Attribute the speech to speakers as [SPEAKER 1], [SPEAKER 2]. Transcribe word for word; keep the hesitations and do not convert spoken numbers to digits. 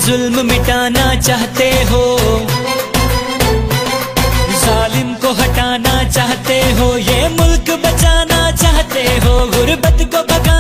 [SPEAKER 1] जुल्म मिटाना चाहते हो, जालिम को हटाना चाहते हो, ये मुल्क बचाना चाहते हो, गुर्बत को भगा